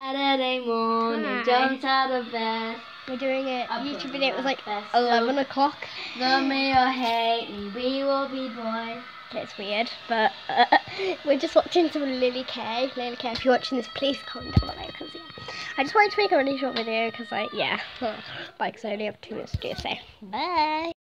Saturday morning, jumped out of bed. We're doing a YouTube video. It was like 11 o'clock. Love me or hate me, we will be boys. It's weird, but we're just watching some Lily K. Lily K, if you're watching this, please comment down below, because yeah, I just wanted to make a really short video, because like, yeah, like, I only have 2 minutes to do, so bye.